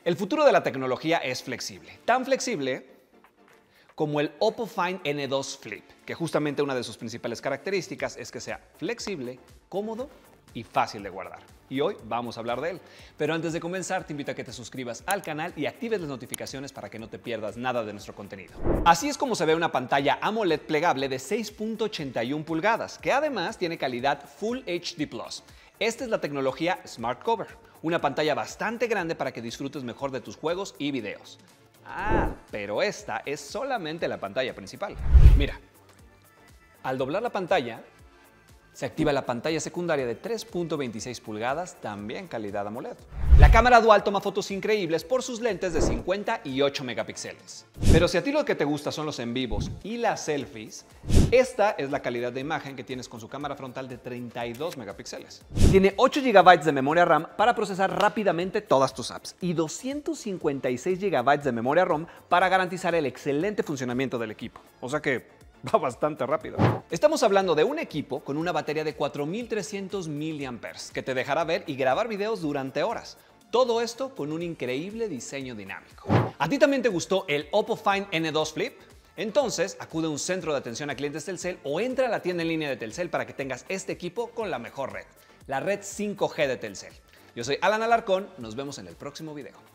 El futuro de la tecnología es flexible, tan flexible como el Oppo Find N2 Flip, que justamente una de sus principales características es que sea flexible, cómodo y fácil de guardar. Y hoy vamos a hablar de él. Pero antes de comenzar, te invito a que te suscribas al canal y actives las notificaciones para que no te pierdas nada de nuestro contenido. Así es como se ve una pantalla AMOLED plegable de 6.81 pulgadas, que además tiene calidad Full HD+. Esta es la tecnología Smart Cover, una pantalla bastante grande para que disfrutes mejor de tus juegos y videos. Pero esta es solamente la pantalla principal. Mira, al doblar la pantalla, se activa la pantalla secundaria de 3.26 pulgadas, también calidad AMOLED. La cámara dual toma fotos increíbles por sus lentes de 50 y 8 megapíxeles. Pero si a ti lo que te gusta son los en vivos y las selfies, esta es la calidad de imagen que tienes con su cámara frontal de 32 megapíxeles. Tiene 8 GB de memoria RAM para procesar rápidamente todas tus apps y 256 GB de memoria ROM para garantizar el excelente funcionamiento del equipo. O sea que va bastante rápido. Estamos hablando de un equipo con una batería de 4300 mAh que te dejará ver y grabar videos durante horas. Todo esto con un increíble diseño dinámico. ¿A ti también te gustó el Oppo Find N2 Flip? Entonces acude a un centro de atención a clientes Telcel o entra a la tienda en línea de Telcel para que tengas este equipo con la mejor red, la red 5G de Telcel. Yo soy Alan Alarcón, nos vemos en el próximo video.